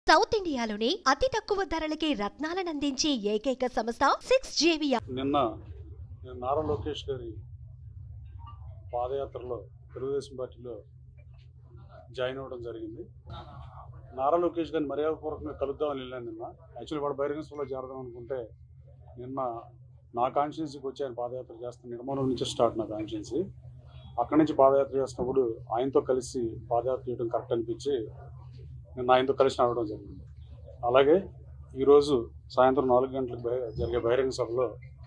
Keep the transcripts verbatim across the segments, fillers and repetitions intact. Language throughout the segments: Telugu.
సౌత్ ఇండియాలోనే అతి తక్కువ ధరలకే రత్నాలను అందించే ఏకైక సంస్థ సిక్స్ జేవియా. నిన్న నారా లోకేష్ గారి పాదయాత్రలో తెలుగుదేశం పార్టీలో జాయిన్ అవ్వడం జరిగింది. నారా లోకేష్ గారిని మర్యాదపూర్వకంగా కలుద్దామని వెళ్ళాను నిన్న. యాక్చువల్లీ వాడు బహిరంగ సభలో చేరదాం అనుకుంటే నిన్న నా కాన్స్టిట్యున్సీకి వచ్చి ఆయన పాదయాత్ర చేస్తాను. నిర్మూలం నుంచి స్టార్ట్ నా కాన్స్టిట్యున్సీ. అక్కడి నుంచి పాదయాత్ర చేసినప్పుడు ఆయనతో కలిసి పాదయాత్ర చేయడం కరెక్ట్ అనిపించి నిన్న ఆయనతో కలిసి నడవడం జరిగింది. అలాగే ఈరోజు సాయంత్రం నాలుగు గంటలకు జరిగే బహిరంగ సభలో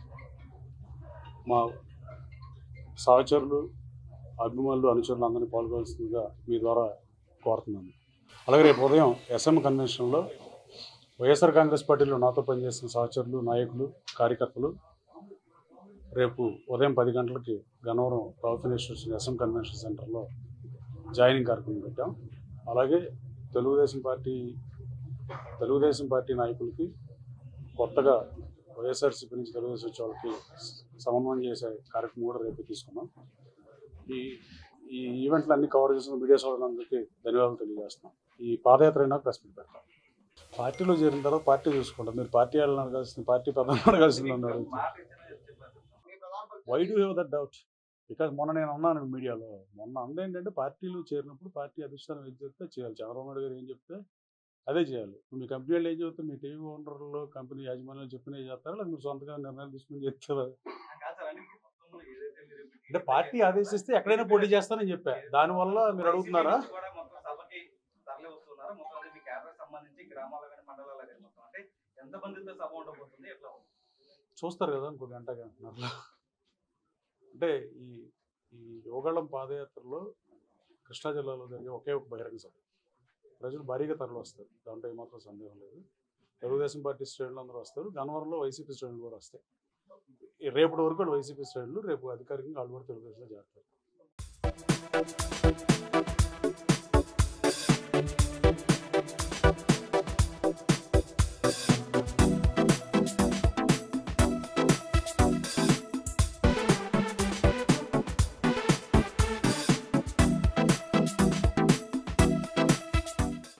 మా సహచరులు, అభిమానులు, అనుచరులు అందరినీ పాల్గొనాల్సిందిగా మీ ద్వారా కోరుతున్నాను. అలాగే రేపు ఉదయం ఎస్ఎం కన్వెన్షన్లో వైఎస్ఆర్ కాంగ్రెస్ పార్టీలో నాతో పనిచేసిన సహచరులు, నాయకులు, కార్యకర్తలు రేపు ఉదయం పది గంటలకి గన్నవరం ప్రభుత్వ ఇన్స్టిట్యూషన్ ఎస్ఎం కన్వెన్షన్ సెంటర్లో జాయినింగ్ కార్యక్రమం పెట్టాం. అలాగే తెలుగుదేశం పార్టీ తెలుగుదేశం పార్టీ నాయకులకి కొత్తగా వైఎస్ఆర్సీపీ నుంచి తెలుగుదేశం వచ్చే వాళ్ళకి సమన్వయం చేసే కార్యక్రమం కూడా రేపు తీసుకున్నాం. ఈ ఈ ఈవెంట్లు అన్ని కవర్ చేసిన మీడియా సోదరులందరికీ ధన్యవాదాలు తెలియజేస్తున్నాం. ఈ పాదయాత్ర అయినా ప్రెస్ మీట్ పెడతాం. పార్టీలో చేరిన తర్వాత పార్టీ చూసుకుంటాం. మీరు పార్టీ వాళ్ళని అడగాల్సింది, పార్టీ ప్రధాని అడగాల్సింది అన్నారు. Why do have that doubt? Because మొన్న నేను అన్నాను మీడియాలో, మొన్న అందేంటంటే పార్టీలు చేరినప్పుడు పార్టీ అధిష్టానం ఏం చెప్తే చేయాలి. చంద్రబాబు నాయుడు గారు ఏం చెప్తే అదే చేయాలి. మీ కంపెనీ వాళ్ళు ఏం చెప్తే మీ టీవీ ఓనర్లు, కంపెనీ యాజమాన్యాలు చెప్పినవి చేస్తారా, లేదా మీరు సొంతగా నిర్ణయం తీసుకుని చెప్తారా? అంటే పార్టీ ఆదేశిస్తే ఎక్కడైనా పోటీ చేస్తానని చెప్పా. దానివల్ల మీరు అడుగుతున్నారా? చూస్తారు కదా ఇంకో గంట గంటన్నరలో. అంటే ఈ ఈ యోగాళం పాదయాత్రలో కృష్ణా జిల్లాలో జరిగే ఒకే ఒక బహిరంగ సభ. ప్రజలు భారీగా తరలి వస్తారు, దాంట్లో ఏమాత్రం సందేహం లేదు. తెలుగుదేశం పార్టీ శ్రేణులు అందరూ వస్తారు, గన్నవరంలో వైసీపీ శ్రేణులు కూడా వస్తాయి. రేపటి వరకు వైసీపీ శ్రేణులు, రేపు అధికారికంగా వాళ్ళు కూడా తెలుగుదేశంలో చేస్తారు.